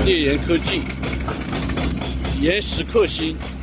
烈焰科技，岩石克星。